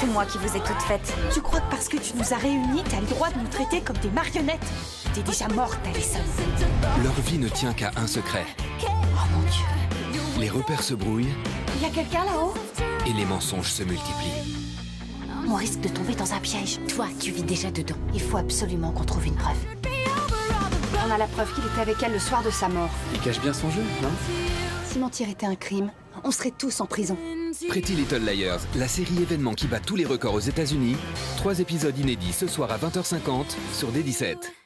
tout moi qui vous ai toutes faites. Tu crois que parce que tu nous as réunis, t'as le droit de nous traiter comme des marionnettes? T'es déjà morte, Allison. Leur vie ne tient qu'à un secret. Oh mon Dieu. Les repères se brouillent Il y a quelqu'un là-haut? et les mensonges se multiplient. On risque de tomber dans un piège. Toi, tu vis déjà dedans. Il faut absolument qu'on trouve une preuve. On a la preuve qu'il était avec elle le soir de sa mort. Il cache bien son jeu, non? Si mentir était un crime, on serait tous en prison. Pretty Little Liars, la série événement qui bat tous les records aux États-Unis. 3 épisodes inédits ce soir à 20h50 sur D17.